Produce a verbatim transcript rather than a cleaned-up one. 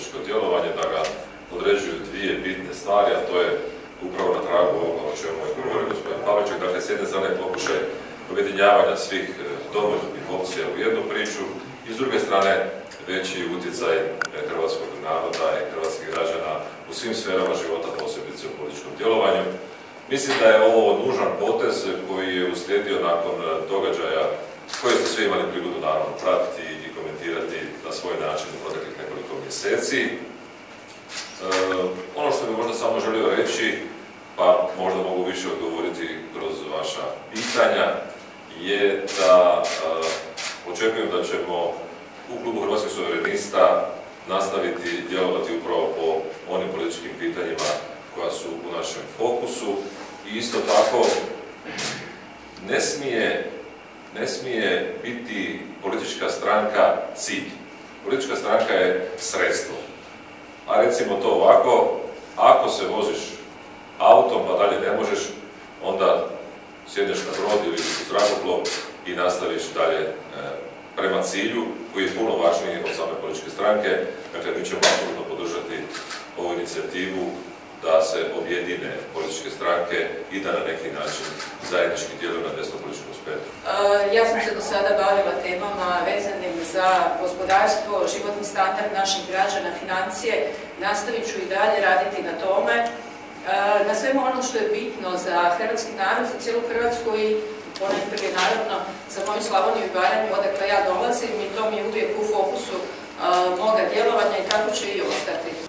političko djelovanje, da ga određuju dvije bitne stvari, a to je upravo na tragu ovoga o čemu je govorio gospodin Pavliček. Dakle, s jedne strane pokušaj objedinjavanja svih domoljubnih opcija u jednu priču i s druge strane veći utjecaj hrvatskog naroda i hrvatskih građana u svim sferama života, posebice u političkom djelovanju. Mislim da je ovo nužan potez koji je uslijedio nakon događaja koje ste svi imali prigodu naravno pratiti i komentirati na svoj način u proteklih nekoliko mjeseci. E, ono što bih možda samo želio reći, pa možda mogu više odgovoriti kroz vaša pitanja, je da e, očekujem da ćemo u klubu Hrvatskih suverenista nastaviti djelovati upravo po onim političkim pitanjima koja su u našem fokusu i isto tako ne smije, ne smije biti politička stranka cilj. Politička stranka je sredstvo. A recimo to ovako, ako se voziš autom pa dalje ne možeš, onda sjedneš na brod ili u zrakoplov i nastaviš dalje e, prema cilju koji je puno važniji od same političke stranke. Dakle, mi ćemo apsolutno podržati ovu inicijativu da se objedine političke stranke i da na neki način zajednički djeluju na desnom političkom spektru. Uh, ja sam se do sada bavila temama vezanim za gospodarstvo, životni standard naših građana, financije. Nastavit ću i dalje raditi na tome. Uh, na svemu ono što je bitno za hrvatski narod, za cijelu Hrvatsku i ponajprije naravno za moju Slavoniju i Baranju, odakle ja dolazim, i to mi je uvijek u fokusu uh, moga djelovanja i tako će i ostati.